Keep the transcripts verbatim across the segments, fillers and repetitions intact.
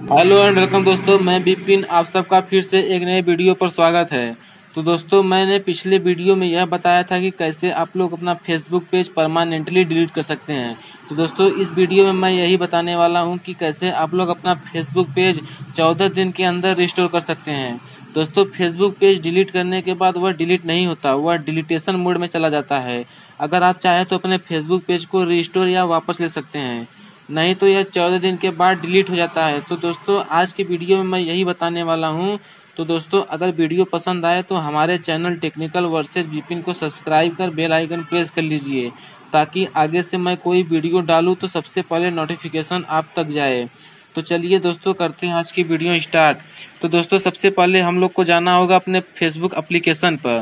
Hello and welcome दोस्तों, मैं बिपिन। आप सबका फिर से एक नए वीडियो पर स्वागत है। तो दोस्तों, मैंने पिछले वीडियो में यह बताया था कि कैसे आप लोग अपना फेसबुक पेज परमानेंटली डिलीट कर सकते हैं। तो दोस्तों, इस वीडियो में मैं यही बताने वाला हूं कि कैसे आप लोग अपना फेसबुक पेज चौदह दिन के अंदर रिस्टोर कर सकते हैं। दोस्तों, फेसबुक पेज डिलीट करने के बाद वह डिलीट नहीं होता, वह डिलीटेशन मोड में चला जाता है। अगर आप चाहें तो अपने फेसबुक पेज को रिस्टोर या वापस ले सकते हैं, नहीं तो यह चौदह दिन के बाद डिलीट हो जाता है। तो दोस्तों, आज के वीडियो में मैं यही बताने वाला हूं। तो दोस्तों, अगर वीडियो पसंद आए तो हमारे चैनल टेक्निकल वर्सेज विपिन को सब्सक्राइब कर बेल आइकन प्रेस कर लीजिए, ताकि आगे से मैं कोई वीडियो डालूं तो सबसे पहले नोटिफिकेशन आप तक जाए। तो चलिए दोस्तों, करते हैं आज की वीडियो स्टार्ट। तो दोस्तों, सबसे पहले हम लोग को जाना होगा अपने फेसबुक एप्लीकेशन पर।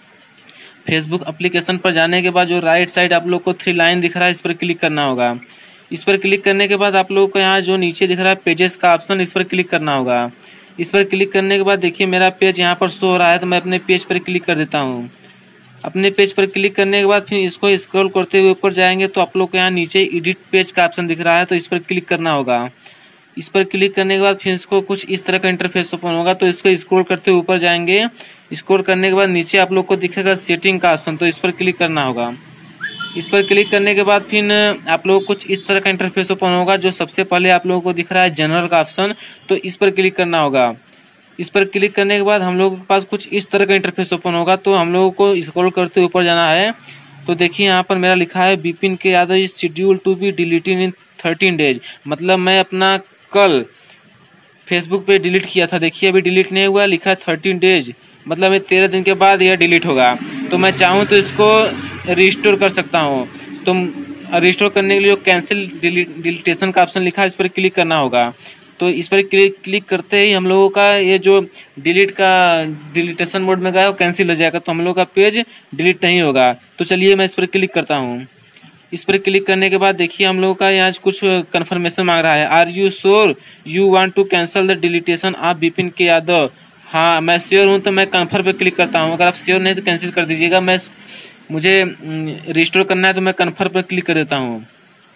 फेसबुक एप्लीकेशन पर जाने के बाद जो राइट साइड आप लोग को थ्री लाइन दिख रहा है, इस पर क्लिक करना होगा। इस पर क्लिक करने के बाद आप लोगों को यहाँ जो नीचे दिख रहा है पेजेस का ऑप्शन, इस पर क्लिक करना होगा। इस पर क्लिक करने के बाद देखिए मेरा पेज यहाँ पर शो हो रहा है, तो मैं अपने पेज पर क्लिक कर देता हूँ। अपने पेज पर क्लिक करने के बाद फिर इसको स्क्रॉल करते हुए ऊपर जाएंगे तो आप लोग को यहाँ नीचे एडिट पेज का ऑप्शन दिख रहा है, तो इस पर क्लिक करना होगा। इस पर क्लिक करने के बाद फिर इसको कुछ इस तरह का इंटरफेस ओपन होगा, तो इसको स्क्रॉल करते हुए ऊपर जाएंगे। स्क्रॉल करने के बाद नीचे आप लोग को दिखेगा सेटिंग का ऑप्शन, तो इस पर क्लिक करना होगा। इस पर क्लिक करने के बाद फिर आप लोगों को कुछ इस तरह का इंटरफेस ओपन होगा। जो सबसे पहले आप लोगों को दिख रहा है जनरल का ऑप्शन, तो इस पर क्लिक करना होगा। इस पर क्लिक करने के बाद हम लोगों के पास कुछ इस तरह का इंटरफेस ओपन होगा, तो हम लोगों को स्क्रॉल करते हुए ऊपर जाना है। तो देखिए यहाँ पर मेरा लिखा है Bipin K Yadav is schedule to be deleted in thirteen days. मतलब मैं अपना कल फेसबुक पे डिलीट किया था, देखिए अभी डिलीट नहीं हुआ, लिखा है थर्टीन डेज, मतलब तेरह दिन के बाद यह डिलीट होगा। तो मैं चाहूँ तो इसको रिस्टोर कर सकता हूँ। तो रिस्टोर करने के लिए कैंसिल डिलीटेशन का ऑप्शन लिखा है, इस पर क्लिक करना होगा। तो इस पर क्लिक क्लिक करते ही हम लोगों का ये जो डिलीट का डिलीटेशन मोड में गया वो कैंसिल हो जाएगा, तो हम लोग का पेज डिलीट नहीं होगा। तो चलिए मैं इस पर क्लिक करता हूँ। इस पर क्लिक करने के बाद देखिए हम लोगों का यहाँ कुछ कंफर्मेशन मांग रहा है। Are you sure you want to cancel the deletion of Bipin K Yadav. हाँ, मैं श्योर हूँ, तो मैं कन्फर्म पे क्लिक करता हूँ। अगर आप श्योर नहीं तो कैंसिल कर दीजिएगा। मैं मुझे रिस्टोर करना है, तो मैं कन्फर्म पे क्लिक कर देता हूँ।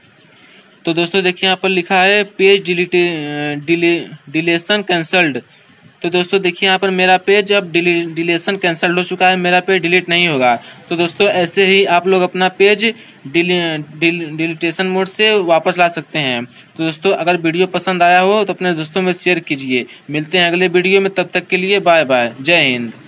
तो दोस्तों देखिए यहाँ पर लिखा है पेज डिलीटे डिलेशन कैंसल्ड। तो दोस्तों देखिए यहाँ पर मेरा पेज अब डिलीशन कैंसल्ड हो चुका है, मेरा पेज डिलीट नहीं होगा। तो दोस्तों ऐसे ही आप लोग अपना पेज डिलीटेशन मोड से वापस ला सकते हैं। तो दोस्तों, अगर वीडियो पसंद आया हो तो अपने दोस्तों में शेयर कीजिए। मिलते हैं अगले वीडियो में, तब तक के लिए बाय बाय, जय हिंद।